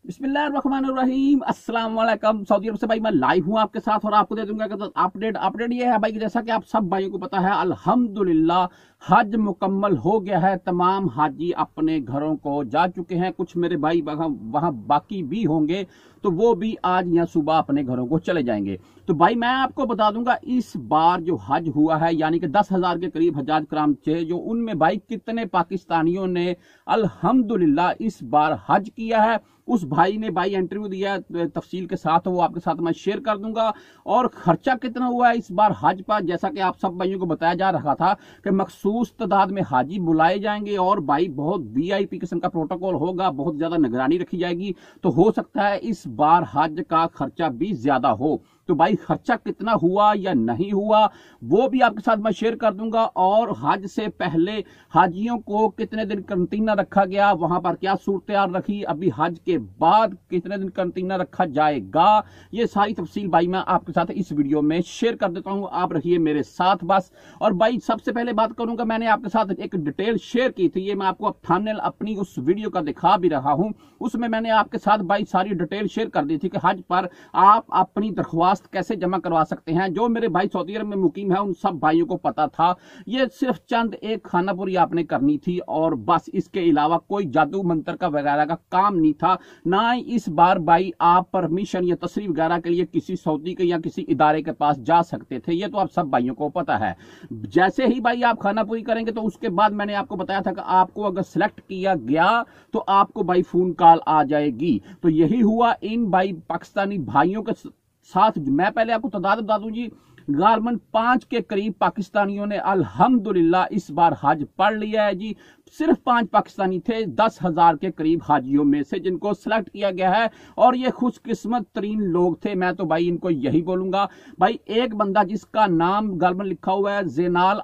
बिस्मिल्लाहिर्रहमानिर्रहीम। अस्सलाम वालेकुम। सऊदी अरब से भाई मैं लाइव हूं आपके साथ और आपको दे दूंगा अपडेट ये है भाई कि जैसा कि आप सब भाइयों को पता है, अल्हम्दुलिल्लाह हज मुकम्मल हो गया है। तमाम हाजी अपने घरों को जा चुके हैं। कुछ मेरे भाई वहां बाकी भी होंगे, तो वो भी आज या सुबह अपने घरों को चले जाएंगे। तो भाई मैं आपको बता दूंगा इस बार जो हज हुआ है, यानी कि 10,000 के करीब हजाज कराम थे, जो उनमें भाई कितने पाकिस्तानियों ने अल्हम्दुलिल्लाह इस बार हज किया है। उस भाई ने भाई इंटरव्यू दिया तफसील के साथ, वो आपके साथ मैं शेयर कर दूंगा। और खर्चा कितना हुआ है इस बार हज पर, जैसा कि आप सब भाइयों को बताया जा रहा था कि मखसूस तादाद में हाजी बुलाए जाएंगे और भाई बहुत वीआईपी किस्म का प्रोटोकॉल होगा, बहुत ज्यादा निगरानी रखी जाएगी। तो हो सकता है इस बार हज का खर्चा भी ज्यादा हो। तो भाई खर्चा कितना हुआ या नहीं हुआ वो भी आपके साथ मैं शेयर कर दूंगा। और हज से पहले हाजियों को कितने दिन कंटीना रखा गया, वहां पर क्या सूरत रखी, अभी हज के बाद कितने दिन कंटीना रखा जाएगा, ये सारी तफसील भाई मैं आपके साथ इस वीडियो में शेयर कर देता हूं। आप रहिए मेरे साथ बस। और भाई सबसे पहले बात करूंगा, मैंने आपके साथ एक डिटेल शेयर की थी, ये मैं आपको थंबनेल अपनी उस वीडियो का दिखा भी रहा हूं। उसमें मैंने आपके साथ भाई सारी डिटेल शेयर कर दी थी कि हज पर आप अपनी दरख्वास्त कैसे जमा करवा सकते हैं। जो मेरे भाई सऊदी अरब में मुकीम है उन सब भाइयों को पता था। ये सिर्फ चंद एक खानापुरी आपने करनी थी और बस, इसके अलावा कोई जादू मंत्र का वगैरह का काम नहीं था। ना ही इस बार भाई आप परमिशन या तशरीफ वगैरह के लिए किसी सऊदी के या किसी इदारे के पास जा सकते थे, ये तो आप सब भाइयों को पता है। जैसे ही भाई आप खानापुरी करेंगे तो उसके बाद मैंने आपको बताया था कि आपको अगर सिलेक्ट किया गया तो आपको भाई फोन कॉल आ जाएगी। तो यही हुआ इन भाई पाकिस्तानी भाइयों के साथ। मैं पहले आपको तादाद बता दूं जी, गारमन 5 के करीब पाकिस्तानियों ने अल्हम्दुलिल्लाह इस बार हज पढ़ लिया है जी। सिर्फ 5 पाकिस्तानी थे 10,000 के करीब हाजियों में से जिनको सिलेक्ट किया गया है, और ये खुशकिस्मत तरीन लोग थे। मैं तो भाई इनको यही बोलूंगा। भाई एक बंदा जिसका नाम गालमन लिखा हुआ है जैनाल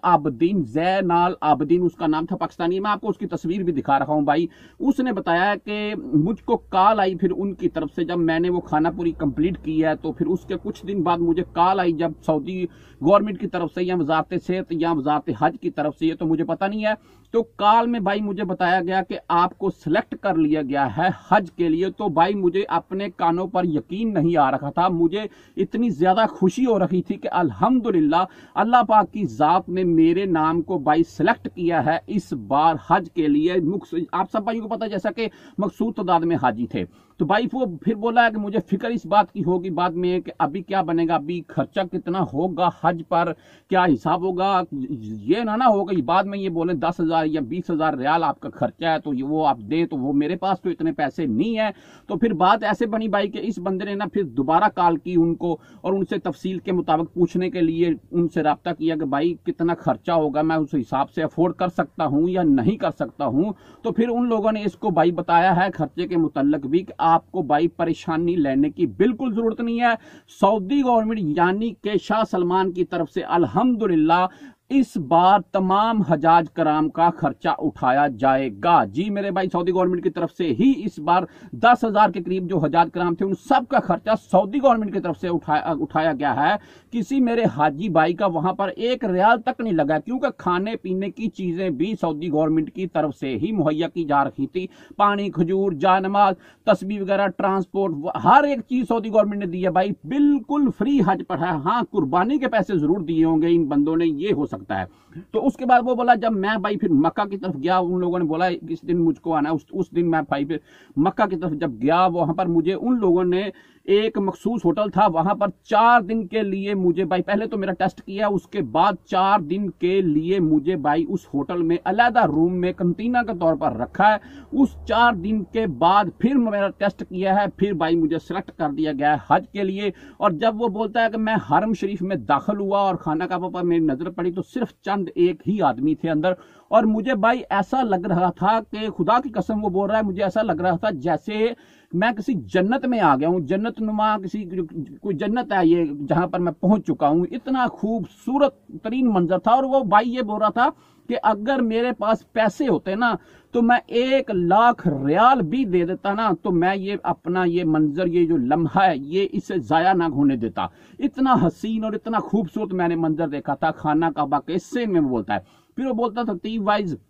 आबदीन उसका नाम था, पाकिस्तानी। मैं आपको उसकी तस्वीर भी दिखा रहा हूं भाई। उसने बताया कि मुझको कॉल आई फिर उनकी तरफ से, जब मैंने वो खाना पूरी कंप्लीट की है तो फिर उसके कुछ दिन बाद मुझे कॉल आई, जब सऊदी गवर्नमेंट की तरफ से या वजारत सेहत या वजारत हज की तरफ से, ये तो मुझे पता नहीं है। तो कॉल में भाई मुझे बताया गया कि आपको सिलेक्ट कर लिया गया है हज के लिए। तो भाई मुझे अपने कानों पर यकीन नहीं आ रहा था। मुझे इतनी ज्यादा खुशी हो रही थी कि अल्हम्दुलिल्लाह अल्लाह पाक की जात ने मेरे नाम को भाई सिलेक्ट किया है इस बार हज के लिए। आप सब भाइयों को पता है जैसा कि मकसूद तादाद में हाजी थे। तो भाई वो फिर बोला है कि मुझे फिक्र इस बात की होगी बाद में कि अभी क्या बनेगा, अभी खर्चा कितना होगा हज पर, क्या हिसाब होगा। ये ना होगा बाद में ये बोले 10,000 या 20,000 रियाल आपका खर्चा है तो ये वो आप दें, तो वो मेरे पास तो इतने पैसे नहीं है। तो फिर बात ऐसे बनी भाई कि इस बंदे ने ना फिर दोबारा कॉल की उनको और उनसे तफसील के मुताबिक पूछने के लिए उनसे रब्ता किया कि भाई कितना खर्चा होगा, मैं उस हिसाब से अफोर्ड कर सकता हूं या नहीं कर सकता हूं। तो फिर उन लोगों ने इसको भाई बताया है खर्चे के मुतल्लक भी कि आपको भाई परेशानी लेने की बिल्कुल जरूरत नहीं है। सऊदी गवर्नमेंट यानी कि शाह सलमान की तरफ से अल्हम्दुलिल्लाह इस बार तमाम हजाज कराम का खर्चा उठाया जाएगा जी। मेरे भाई सऊदी गवर्नमेंट की तरफ से ही इस बार 10,000 के करीब जो हजाज कराम थे उन सब का खर्चा सऊदी गवर्नमेंट की तरफ से उठाया गया है। किसी मेरे हाजी भाई का वहां पर 1 रियाल तक नहीं लगा, क्योंकि खाने पीने की चीजें भी सऊदी गवर्नमेंट की तरफ से ही मुहैया की जा रही थी। पानी, खजूर, जानमाज, तस्बीह वगैरह, ट्रांसपोर्ट, हर एक चीज सऊदी गवर्नमेंट ने दी है भाई, बिल्कुल फ्री हज पर है। हाँ, कुर्बानी के पैसे जरूर दिए होंगे इन बंदों ने, ये हो सकता है। तो उसके बाद वो बोला, जब मैं भाई फिर मक्का की तरफ गया, उन लोगों ने बोला इस दिन मुझको आना है। उस दिन मैं भाई फिर मक्का की तरफ जब गया, वहां पर मुझे उन लोगों ने एक मखसूस होटल था वहां पर 4 दिन के लिए मुझे भाई, पहले तो मेरा टेस्ट किया, उसके बाद 4 दिन के लिए मुझे भाई उस होटल में अलहदा रूम में कंटीना के तौर पर रखा है। उस 4 दिन के बाद फिर मेरा टेस्ट किया है, फिर भाई मुझे सिलेक्ट कर दिया गया है हज के लिए। और जब वो बोलता है कि मैं हरम शरीफ में दाखिल हुआ और खाना का पर मेरी नजर पड़ी तो सिर्फ चंद एक ही आदमी थे अंदर। और मुझे भाई ऐसा लग रहा था कि खुदा की कसम वो बोल रहा है, मुझे ऐसा लग रहा था जैसे मैं किसी जन्नत में आ गया हूं, जन्नत नुमा किसी कोई जन्नत है ये जहां पर मैं पहुंच चुका हूं। इतना खूबसूरत तरीन मंजर था। और वो भाई ये बोल रहा था कि अगर मेरे पास पैसे होते ना तो मैं 1 लाख रियाल भी दे देता ना, तो मैं ये अपना ये मंजर, ये जो लम्हा है, ये इसे जाया ना होने देता। इतना हसीन और इतना खूबसूरत मैंने मंजर देखा था। खाना का बाकी इससे में बोलता है। फिर वो बोलता था तीन वाइज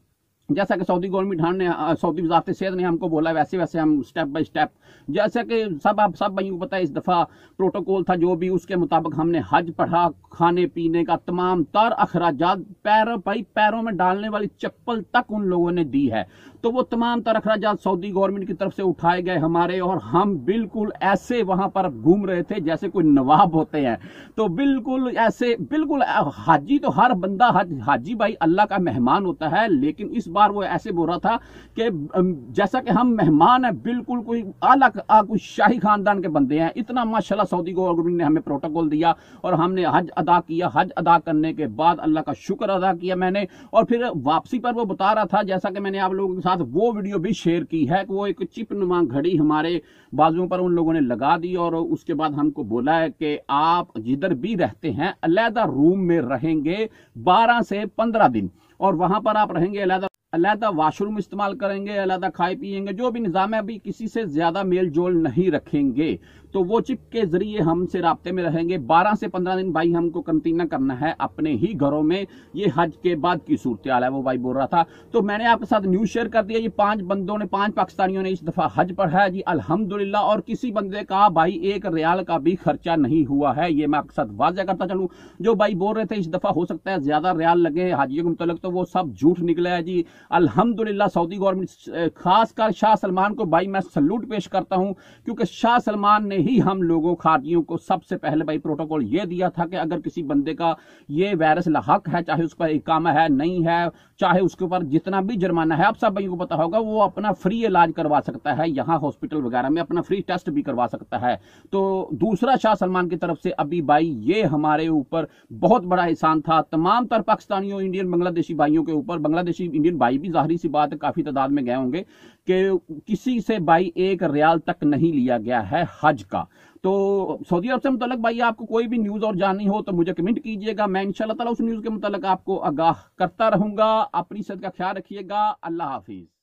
जैसा कि सऊदी गवर्नमेंट ने सऊदी वजारत सेहत ने हमको बोला, वैसे वैसे हम स्टेप बाय स्टेप, जैसा कि आप सब भाइयों को पता है, इस दफ़ा प्रोटोकॉल था जो भी, उसके मुताबिक हमने हज पढ़ा। खाने पीने का तमाम तर अखराजात, पैरों में डालने वाली चप्पल तक उन लोगों ने दी है, तो वो तमाम तर अखराजात सऊदी गवर्नमेंट की तरफ से उठाए गए हमारे, और हम बिल्कुल ऐसे वहां पर घूम रहे थे जैसे कोई नवाब होते हैं। तो बिल्कुल ऐसे, बिल्कुल हाजी तो हर बंदा हाजी भाई अल्लाह का मेहमान होता है, लेकिन इस बार वो ऐसे बोल रहा था कि जैसा कि हम मेहमान हैं, बिल्कुल कोई आला कोई शाही खानदान के बंदे हैं। इतना माशाल्लाह सऊदी गवर्नमेंट ने हमें प्रोटोकॉल दिया और हमने हज अदा किया। हज अदा करने के बाद अल्लाह का शुक्र अदा किया मैंने, और फिर वापसी पर वो बता रहा था, जैसा कि मैंने आप लोगों के साथ वो वीडियो भी शेयर की है, कि वो एक चिप नुमा घड़ी हमारे बाजुओं पर उन लोगों ने लगा दी, और उसके बाद हमको बोला है कि आप जिधर भी रहते हैं अलहदा रूम में रहेंगे 12 से 15 दिन, और वहां पर आप रहेंगे अलहदा वाशरूम इस्तेमाल करेंगे, अलहदा खाए पिएंगे, जो भी निज़ाम है, अभी किसी से ज्यादा मेल जोल नहीं रखेंगे। तो वो चिप के जरिए हमसे राब्ते में रहेंगे। 12 से 15 दिन भाई हमको कंटीना करना है अपने ही घरों में। ये हज के बाद की सूरत हाल है, वो भाई बोल रहा था। तो मैंने आपके साथ न्यूज शेयर कर दिया। ये 5 बंदों ने, 5 पाकिस्तानियों ने इस दफा हज पढ़ा है जी, अल्हम्दुलिल्लाह, और किसी बंदे का भाई 1 रियाल का भी खर्चा नहीं हुआ है। ये मैं आपके साथ वाज़ेह करता चलूं। जो भाई बोल रहे थे इस दफा हो सकता है ज्यादा रियाल लगे हाजियों के मुतल्लिक, तो वो सब झूठ निकला है जी। अल्हम्दुलिल्लाह सऊदी गवर्नमेंट, खासकर शाह सलमान को भाई मैं सल्यूट पेश करता हूं, क्योंकि शाह सलमान ने ही हम लोगों खादियों को सबसे पहले भाई प्रोटोकॉल ये दिया था कि अगर किसी बंदे का ये वायरस लाहक है, चाहे उस पर इकामा है नहीं है, चाहे उसके ऊपर जितना भी जुर्माना है, आप सब भाइयों को पता होगा, वो अपना फ्री इलाज करवा सकता है, यहाँ हॉस्पिटल वगैरह में अपना फ्री टेस्ट भी करवा सकता है। तो दूसरा शाह सलमान की तरफ से अभी भाई ये हमारे ऊपर बहुत बड़ा एहसान था, तमाम तर पाकिस्तानियों, इंडियन, बांग्लादेशी भाइयों के ऊपर। बांग्लादेशी इंडियन भाई भी जाहिर सी बात है काफी तादाद में गए होंगे, कि किसी से भाई 1 रियाल तक नहीं लिया गया है हज का। तो सऊदी अरब से मुतल्लिक भाई आपको कोई भी न्यूज और जाननी हो तो मुझे कमेंट कीजिएगा, मैं इंशाल्लाह ताला उस न्यूज के मुतल्लिक आपको आगाह करता रहूंगा। अपनी सेहत का ख्याल रखिएगा। अल्लाह हाफिज।